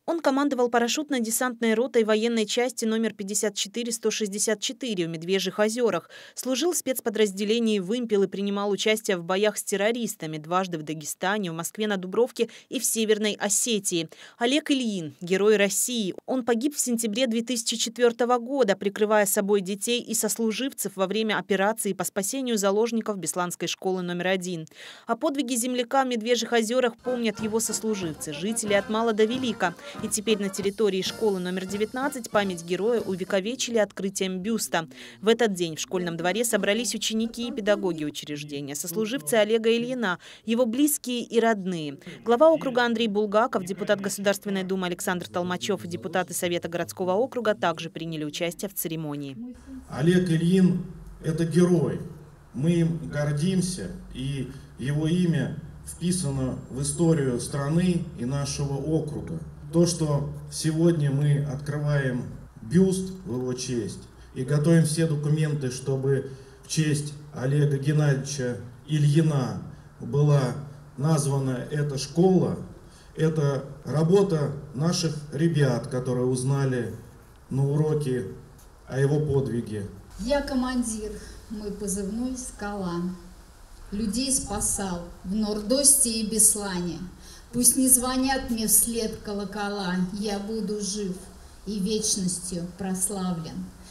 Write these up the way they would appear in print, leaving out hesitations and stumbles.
Он командовал парашютно-десантной ротой военной части номер 54-164 в Медвежьих озерах, служил в спецподразделении «Вымпел» и принимал участие в боях с террористами дважды в Дагестане, в Москве на Дубровке и в Северной Осетии. Олег Ильин – герой России. Он погиб в сентябре 2004 года, прикрывая собой детей и сослуживцев во время операции по спасению заложников Бесланской школы номер 1. О подвиге земляка в Медвежьих озерах помнят его сослуживцы, жители от мала до велика. И теперь на территории школы номер 19 память героя увековечили открытием бюста. В этот день в школьном дворе собрались ученики и педагоги учреждения, сослуживцы Олега Ильина, его близкие и родные. Глава округа Андрей Булгаков, депутат Государственной Думы Александр Толмачев и депутаты Совета городского округа также приняли участие в церемонии. Олег Ильин – это герой. Мы им гордимся, и его имя вписано в историю страны и нашего округа. То, что сегодня мы открываем бюст в его честь и готовим все документы, чтобы в честь Олега Геннадьевича Ильина была названа эта школа, это работа наших ребят, которые узнали на уроке о его подвиге. Я командир, мой позывной «Скала». Людей спасал в Нордосте и Беслане. Пусть не звонят мне вслед колокола, я буду жив и вечностью прославлен.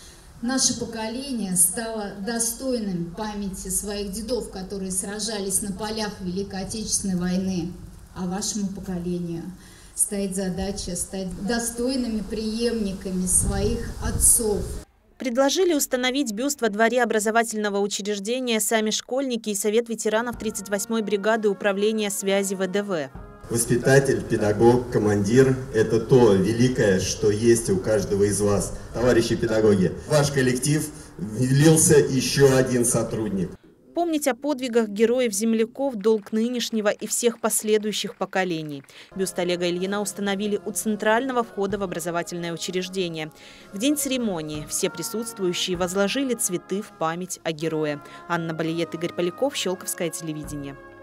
Наше поколение стало достойным памяти своих дедов, которые сражались на полях Великой Отечественной войны. А вашему поколению стоит задача стать достойными преемниками своих отцов. Предложили установить бюст во дворе образовательного учреждения сами школьники и Совет ветеранов 38-й бригады управления связи ВДВ. Воспитатель, педагог, командир – это то великое, что есть у каждого из вас. Товарищи педагоги, в ваш коллектив влился еще один сотрудник. Помнить о подвигах героев-земляков – долг нынешнего и всех последующих поколений. Бюст Олега Ильина установили у центрального входа в образовательное учреждение. В день церемонии все присутствующие возложили цветы в память о герое. Анна Балиет, Игорь Поляков, Щелковское телевидение.